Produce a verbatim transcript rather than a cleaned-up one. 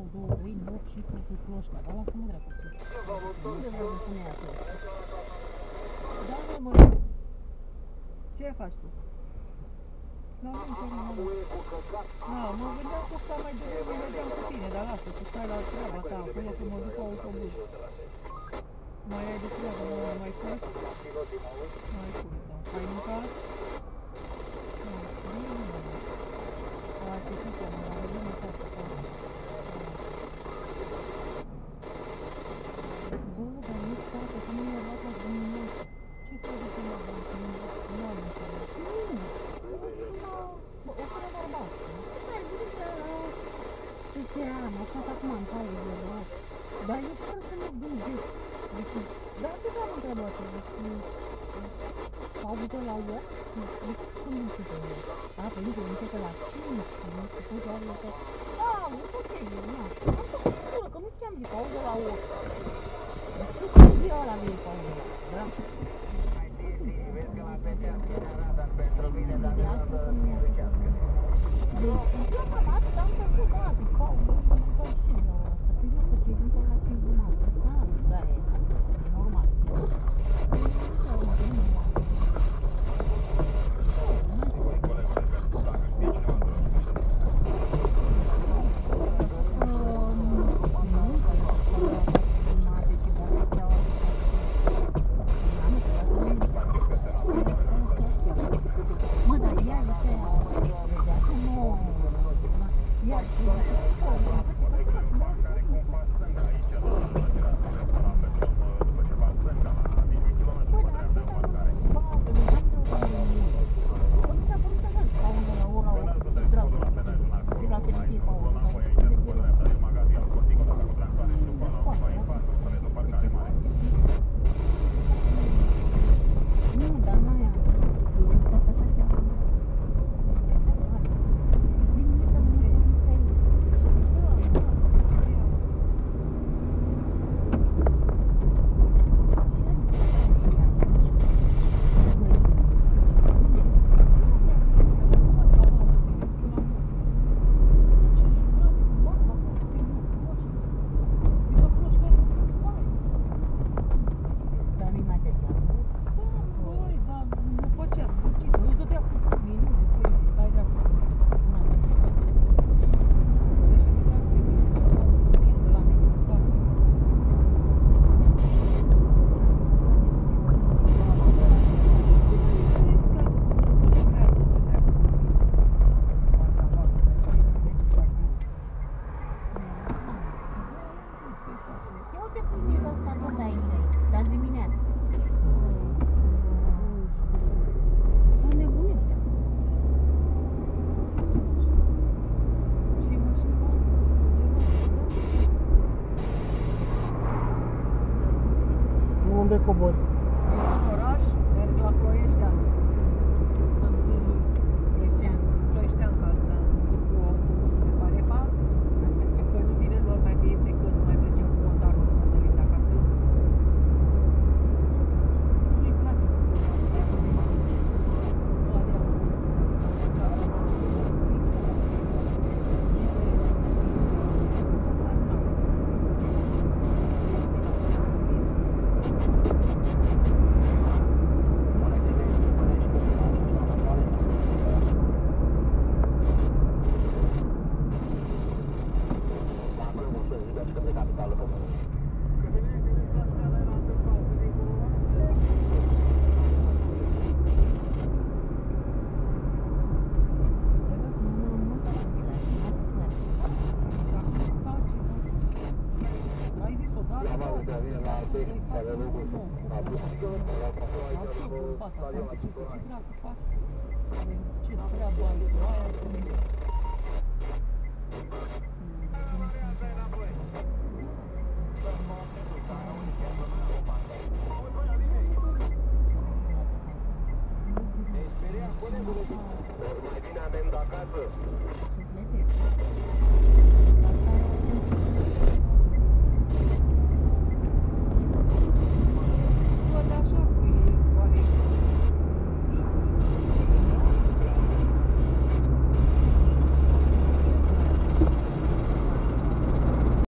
dau două, trei, opt și cu cloșca, dar lasă-mă dreapta. Unde vreau să pune ea cloșca? Da, mă, mă. Ce faci tu? La muncă, mă, mă. Da, mă gândeam că sta mai devreme, mergeam cu tine, dar lasă, tu stai la treaba ta acolo, că mă duc cu autobuz. Mai ai de treabă, mă, mai faci? Mai pui, da. Ai mâncat? Nu, bine, mă. Ai putut, mă, la vedem acasă, da. Bă, dar nu tată, că nu mi-a luat la dimineață. Ce trebuie să mă dăm? Nu am înțeles. Nu, nu ceva, bă, o fără bărbat. Super, bunica, ce era, m-a stat acum în pauză, da. Dar eu fără să mă gândesc. Deci, dar tot am întrebat, deci, s-a avut la opt? Deci, cum începe el? A, pe nici începe la cinci, nu știu, cum s-a avut că... A, ok, nu, am făcut pură, că nu știam de pauză la opt. Deci, ce trebuie ăla de pauză la opt, da? Vezi că la Petea Arada pentru mine, dar de asta să nu iau. Deci, eu am atât, am făcut, da, pe pauză, am făcut și la ora asta. Păi nu, că cei din la cinci jumate. Da, da, e normal. Unde cobori? În oraș, merg la Ploiești azi. Sunt Ploieșteancă asta, cu autobuz pe Parepa. Că nu vine lor mai bine decât să mai mergem cu montarul în Mădălin de acasă. Nu-i place să ce treabă ai cu aia?